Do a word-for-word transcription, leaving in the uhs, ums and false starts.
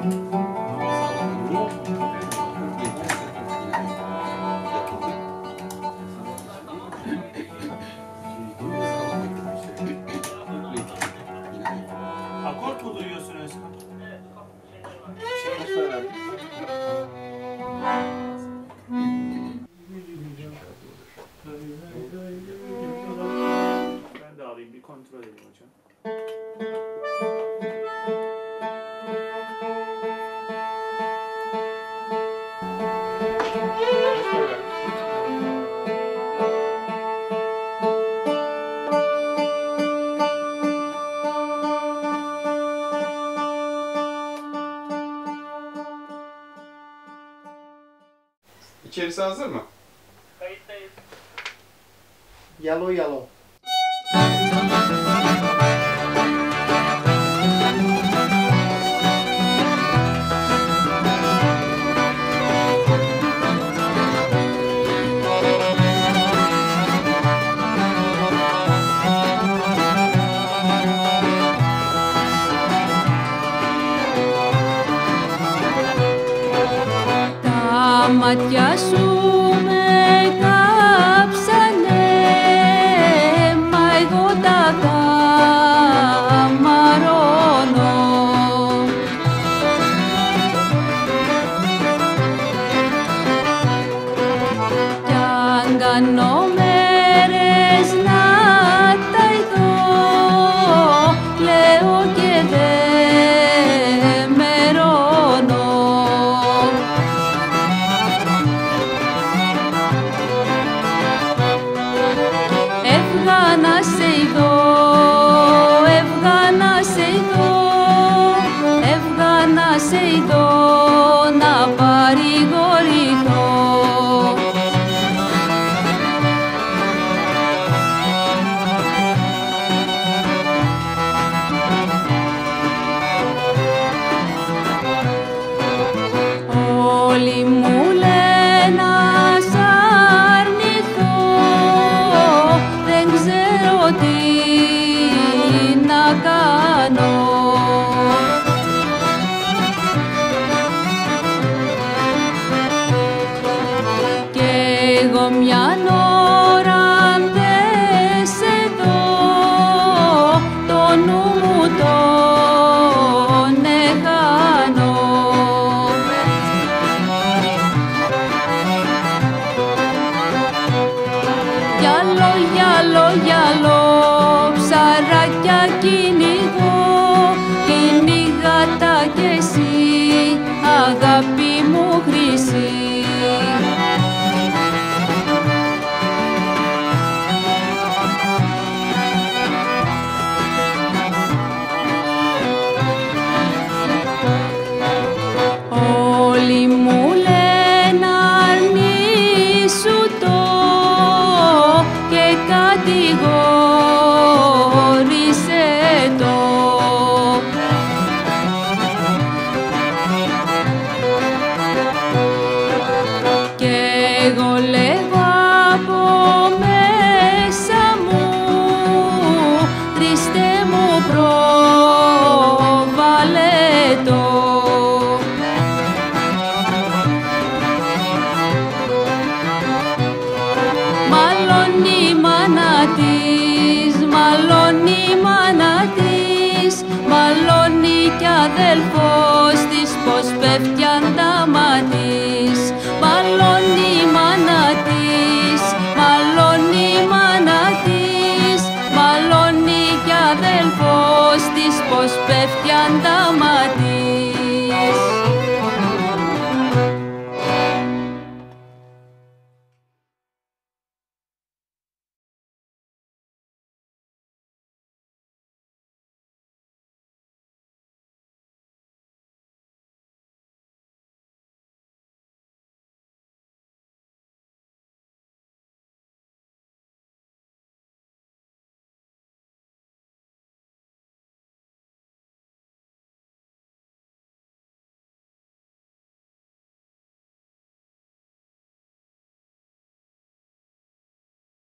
Akort mu duyuyorsun Özkan? Ben de alayım, bir kontrol edeyim hocam. İçerisi hazır mı? Kayıttayız. Yalo yalo. Τα μάτια σου με κάψανε, μα εγώ τα καμαρώνω. Κι αν κάνω μέρες να τα ειδώ, λέω και δεν μερώνω. Έβγα να σε ειδώ, έβγα να σε ειδώ, έβγα να σε ειδώ, να παρηγορηθώ. Όλοι μου λένε να σ' αρνηθώ, δεν ξέρω τι να κάνω. Κι εγώ μια ώρα αν δεν σε δω, το νου μου τον έχανω. Γυαλό, γυαλό, γυαλό, ψαράκια κυνηγώ, κυνηγά τα κι εσύ, αγάπη μου χρυσή. Όλοι μου λένε αρνήσου το και κατηγόρησε το. Κι εγώ λέγω από μέσα μου, Χριστέ μου προβάλε το. Μαλώνει η μάνα της, μαλώνει η μάνα της, μαλώνει κι αδελφός της πως πέφτει αντάμα της. Μαλώνει η μάνα της, μαλώνει η μάνα της, μαλώνει κι αδελφός της πως πέφτει αντάμα της.